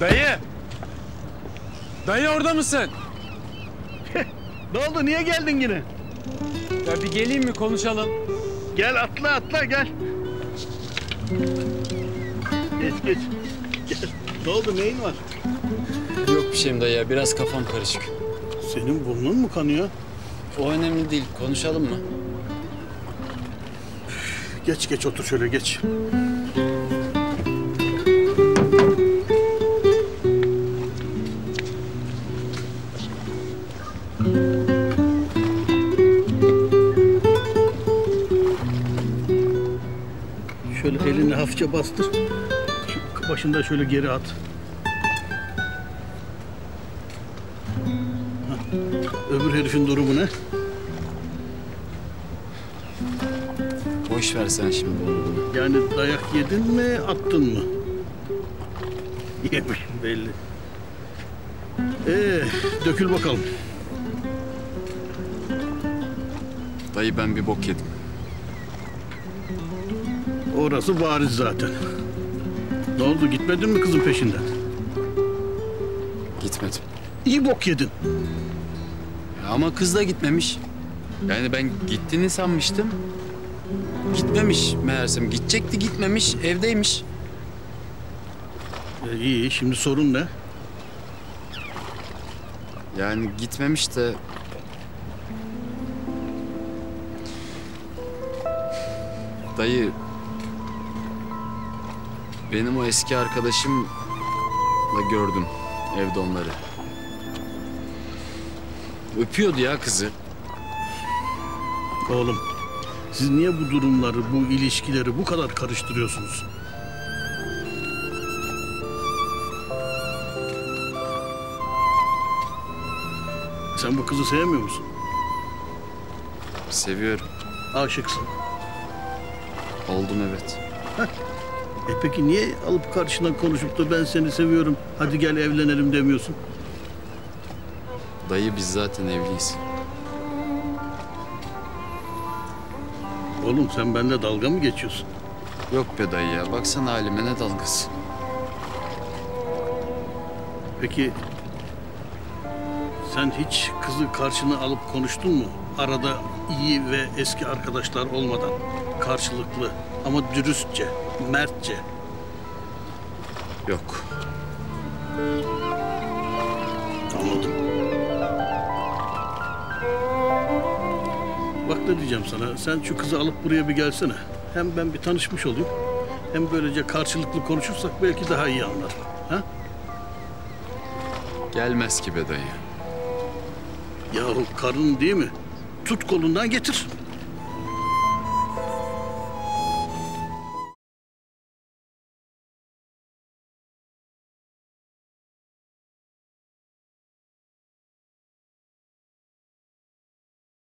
Dayı! Dayı orada mısın? Ne oldu? Niye geldin yine? Ya bir geleyim mi konuşalım? Gel atla gel. Geç. Gel. Ne oldu? Neyin var? Yok bir şeyim dayı ya. Biraz kafam karışık. Senin burnun mu kanıyor? O önemli değil. Konuşalım mı? Geç otur şöyle geç. Şöyle elini hafifçe bastır. Şu başını da şöyle geri at. Hah. Öbür herifin durumu ne? Boş ver sen şimdi bunu. Yani dayak yedin mi, attın mı? Yemişim belli. Dökül bakalım. Dayı ben bir bok yedim. Orası bariz zaten. Ne oldu, gitmedin mi kızın peşinden? Gitmedim. İyi bok yedin. Ya ama kız da gitmemiş. Yani ben gittiğini sanmıştım. Gitmemiş meğersem. Gidecekti gitmemiş. Evdeymiş. İyi, şimdi sorun ne? Yani gitmemiş de... Dayı... Benim o eski arkadaşımla gördüm evde onları. Öpüyordu ya kızı. Oğlum, siz niye bu durumları, bu ilişkileri bu kadar karıştırıyorsunuz? Sen bu kızı sevmiyor musun? Seviyorum. Aşıksın. Oldum evet. Peki niye alıp karşına konuşup da ben seni seviyorum, hadi gel evlenelim demiyorsun? Dayı biz zaten evliyiz. Oğlum sen benimle dalga mı geçiyorsun? Yok be dayı ya. Baksana halime ne dalgası. Peki sen hiç kızı karşına alıp konuştun mu? Arada iyi ve eski arkadaşlar olmadan karşılıklı ama dürüstçe, mertçe. Yok. Anladım. Bak ne diyeceğim sana. Sen şu kızı alıp buraya bir gelsene. Hem ben bir tanışmış olayım. Hem böylece karşılıklı konuşursak belki daha iyi anlar. Ha? Gelmez ki be dayı. Yahu karın değil mi? Tut kolundan getir.